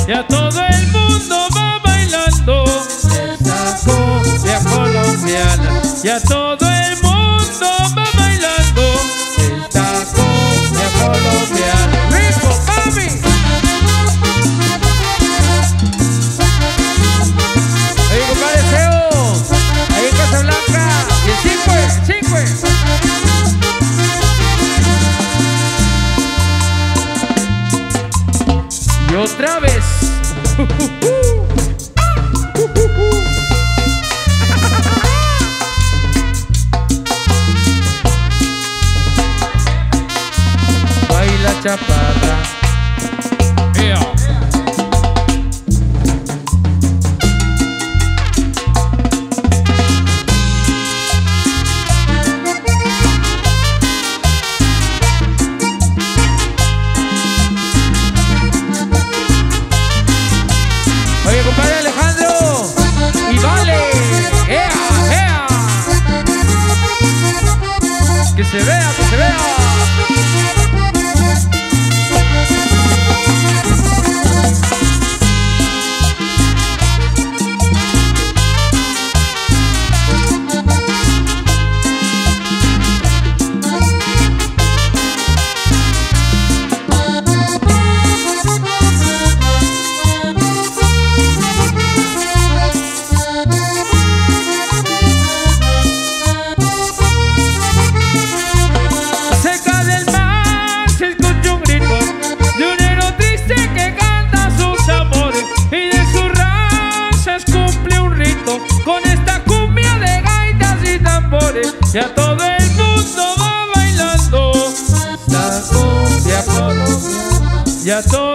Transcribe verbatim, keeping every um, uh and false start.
ya todo el mundo va bailando esta cumbia colombiana, ya todo el mundo va bailando esta cumbia colombiana. ¡Rico, mami! Ahí, compadre Seo, ahí en Casablanca, y el Cinque, Cinque. Y otra vez. Baila chaparra. Yeah. Oye, compadre Alejandro, y vale, ea, ea, que se vea, que se vea. Con esta cumbia de gaitas y tambores, ya todo el mundo va bailando esta cumbia colombiana, ya todo